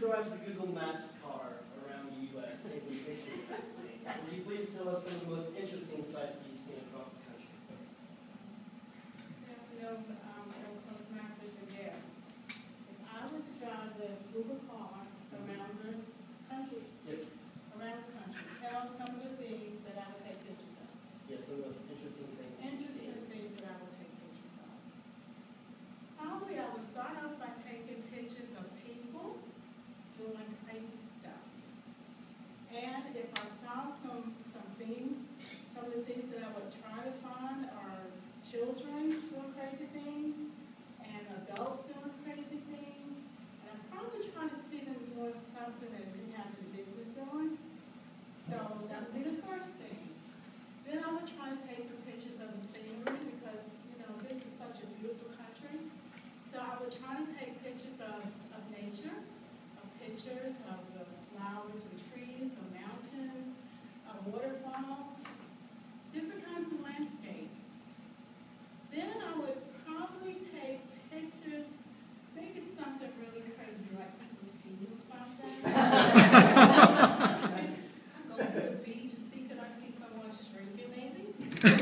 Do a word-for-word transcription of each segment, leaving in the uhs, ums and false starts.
go out to the Google Maps car around the U S taking pictures of everything. Will you please tell us some of the most interesting sites that you've seen across the country? You know, um, Toastmasters and yes. If I were to drive the Google car around the country, Yes. around the country, tell some of the things that I would take pictures of. Yes, some of the most interesting things that you've Interesting seen. things that I would take pictures of. Probably I would start off by taking pictures of people doing crazy stuff. And if I saw some, some things, some of the things that I would try to find are children doing crazy things and adults doing crazy things. And I probably try to see them doing something that they didn't have any business doing. So that would be the first thing. Then I would try to take some pictures of the scenery because, you know, this is such a beautiful country. So I would try to take pictures of, of nature, of pictures of the flowers and trees, of mountains, of waterfalls, different kinds of landscapes. Then I would probably take pictures, maybe something really crazy, like people steam or something. Go to the beach and see, could I see someone shrinking maybe?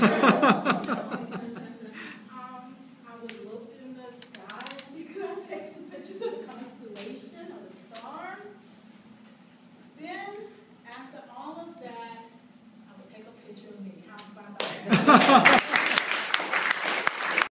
um, I would look in the sky and see, could I take some pictures of the constellation or the stars? Then, after all of that, I would take a picture of me. How about that?